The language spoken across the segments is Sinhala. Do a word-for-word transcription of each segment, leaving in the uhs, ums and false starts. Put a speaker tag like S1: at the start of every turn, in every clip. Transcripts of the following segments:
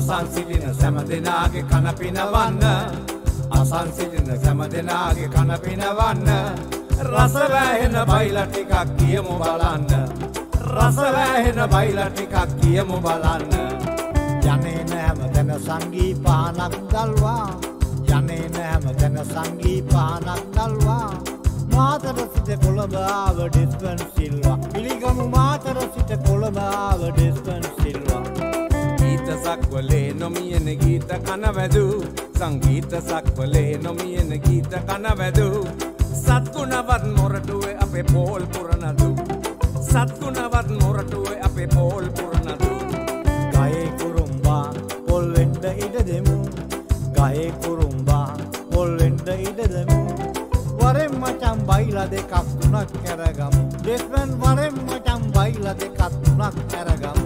S1: අසන් සිටින සෑම දෙනාගේ කන පිනවන්න අසන් සිටින සෑම දෙනාගේ කන පිනවන්න රස වැහෙන බයිලා ටිකක් කියමු බලන්න රස වැහෙන බයිලා ටිකක් කියමු බලන්න යන්නේ නැම තන සංගී පානක් දල්වා යන්නේ නැම තන සංගී පානක් දල්වා මාතර සිට කොළඹ ආව ඩිස්පන් සිල්වා පිළිගමු මාතර සිට කොළඹ ආව ඩිස්පන් සිල්වා ගීත සක්වලේ නොමියන ගීත කන වැදූ සංගීත සක්වලේ නොමියන ගීත කන වැදූ සත්ගුණවත් මොරටුවේ අපේ පෝල් පුරනදු සත්ගුණවත් මොරටුවේ අපේ පෝල් පුරනදු ගයේ කුරුම්බා පොල් වෙන්න ඉඩ දෙමු ගයේ කුරුම්බා පොල් වෙන්න ඉඩ දෙමු වරෙන් මචං බයිලා දෙකක් තුනක් කරගමු දෙස්මන් වරෙන් මචං බයිලා දෙකක් තුනක් කරගමු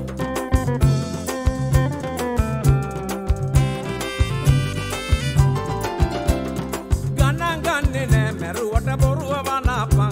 S1: ගණන් ගන්නේ නෑ මරුවට බොරුව වනාපන්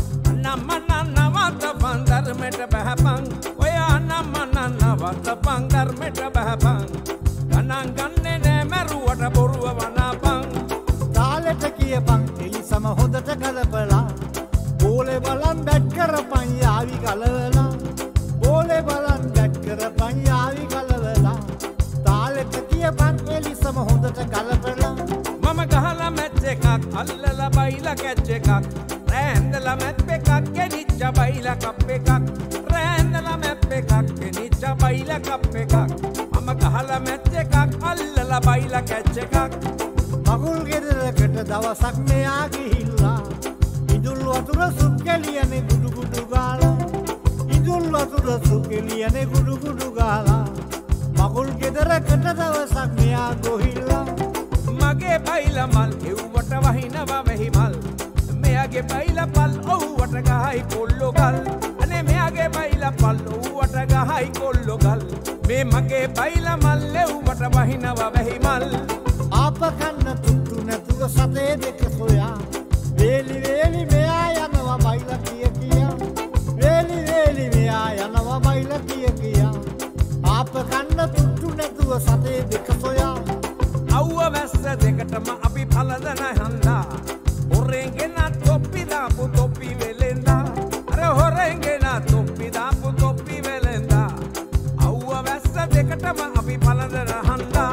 S1: අනම්මන නවත්තපන් ධර්මයට බහපන් ඔය අනම්මන නවත්තපන් ධර්මයට බහපන් ගණන් ගන්නේ නෑ මරුවට බොරුව වනාපන් තාලෙට කියපන් එලිසම හොදට කලපලා බෝලේ බලන් බැට් කරපන් යාවි කලවලා බෝලේ බලන් බැට් කරපන් යාවි කලවලා තාලෙට කියපන් එලිසම හොදට කලපලා මම ගහලා මැච් එකක් අල්ලලා බයිලා කැච් එකක් රෑන්දලා මැප් එකක් ගෙනිච්ච බයිලා කප් එකක් රෑන්දලා මැප් එකක් ගෙනිච්ච බයිලා කප් එකක් මම ගහලා මැච් එකක් අල්ලලා බයිලා කැච් එකක් මගුල් ගෙදරකට දවසක් මෙයා ගිහිල්ලා ඉඳුල් වතුර සුප් කෙලියනේ ගුඩු ගුඩු ගාලා ඉඳුල් වතුර සුප් කෙලියනේ ගුඩු ගුඩු ගාලා මගුල් ගෙදරකට දවසක් මෙයා ගොහිල්ලා මගේ බයිලා මල් එව්වට වහිනවා වෙහි මල් මෙයාගේ බයිලා පල් ඔව්වට ගහයි කොල්ලෝ ගල් අනේ මෙයාගේ බයිලා පල් ඔව්වට ගහයි කොල්ලෝ ගල් මේ මගේ බයිලා මල් එව්වට වහිනවා වෙහි මල් අප කන්න තුට්ටු නැතුව සතේ දෙක සොයා වේලි වේලි මෙයා යනවා බයිලා කිය කියා වේලි වේලි මෙයා යනවා බයිලා කිය කියා අප කන්න තුට්ටු නැතුව සතේ දෙක සොයා අව්ව වැස්ස දෙකටම අපි පළදන හන්දා හොරෙන් ගෙන තොප්පි දාපු තොප්පි වෙලෙන්දා අර හොරෙන් ගෙන තොප්පි දාපු තොප්පි වෙලෙන්දා අව්ව වැස්ස දෙකටම අපි පළදන හන්දා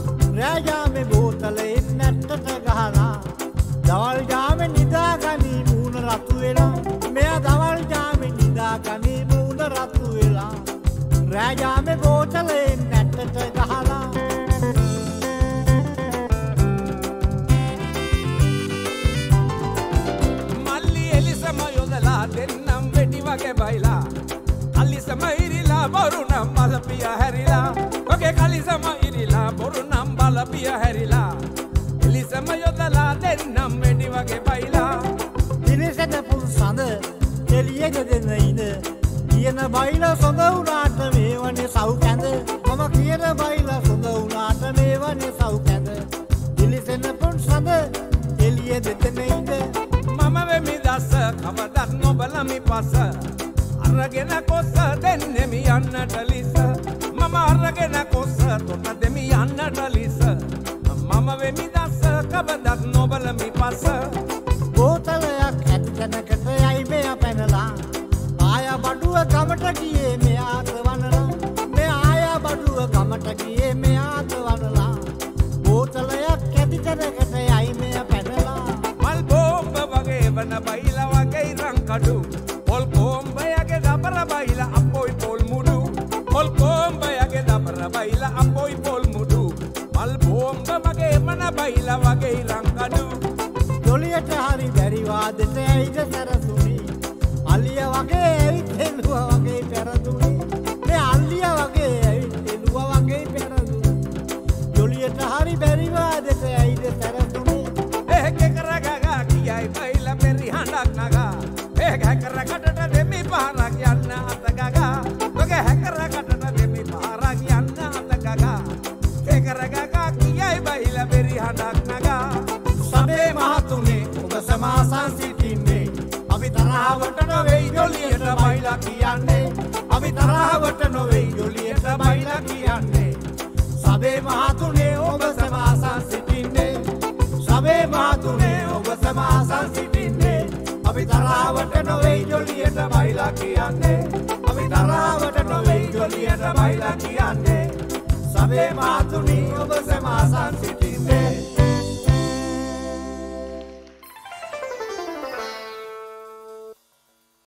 S1: රාජාමේ බෝතලේ නැට්ටට ගහලා දවල් ජාමේ නිදාගනී මූණ රතු වෙලා මෙයා දවල් ජාමේ නිදාගනී මූණ රතු වෙලා රාජාමේ බෝතලේ නැට්ටට ගහලා මල්ලි එලිසම යොදලා දෙන්නම් වෙඩි වගේ බයිලා කලිසම ඉරිලා බොරුනම් මලපිය හැරිලා ඔගේ කලිසම ඉරිලා බොරුනම් බලපිය හැරිලා එලිසම යොදලා දෙන්නම් වෙඩි වගේ බයිලා දිනසෙද පුල් සඳ එළියෙද දෙන්න ඉඳ කියන බයිලා සොඳ වුණාට මේවනේ සව් කැඳ මම කියන බයිලා සොඳ වුණාට මේවනේ සව් කැඳ දිලිසෙන පුල් සඳ එළියෙද දෙන්න ඉඳ මම වෙමි දස කවදත් නොබලමි පස අරගෙන කොස්ස දෙන්නෙමි යන්නට ලිස මම අරගෙන කොස්ස තොට දෙමි යන්නට ලිස මම වෙමි දස කවදත් නොබලමි පස බෝතලයක් ඇති තැනකට යයි මෙයා පැනලා ආයා බඩුව ගමට ගියේ මෙයාට වනලා මේ ආයා බඩුව ගමට ගියේ මෙයාට වනලා බෝතලයක් ඇති තැනකට යයි මෙයා පැනලා මල් බෝම්බ වගේ වන බයිලා වගේ රංකඩු පොල් කොම්බයගේ දබර බයිලා අපොයි පොල් මුඩු පොල් කොම්බයගේ දබර බයිලා අපොයි පොල් මුඩු මල් බෝම්බ වගේ වන බයිලා වගේ රංකඩු ජොලියට හරි බැරි වාදෙට ඇයිද සරසුනි අලිය වගේ ඇවිත් හෙළුවා වගේ පෙරදුනි මේ අලිය වගේ ඇවිත් හෙළුවා වගේ පෙරදුනි ජොලියට හරි බැරි වාදෙට ඇයිද සරසුනි ඒක කරගගා කියයි බයිලා පෙරි හඬක් නගා ඒක හැකරකටට දෙමි පහරක් යන්න අත ගගා ඔගේ හැකරකටට දෙමි පහරක් යන්න අත ගගා ඒක කරගගා කියයි බයිලා පෙරි හඬක් නගා සබේ මහතුනේ ඔබ සමාසන් සිටින්නේ අපි තරහවට නොවේයි ජොලියට බයිලා කියන්නේ අපි තරහවට නොවේයි ජොලියට බයිලා කියන්නේ අපි තරාවට නොවේ ජොලියට බයිලා කියන්නේ අපි තරාවට නොවේ ජොලියට බයිලා කියන්නේ සබේ මාතුනි ඔබ සමාසන් සිටින්නේ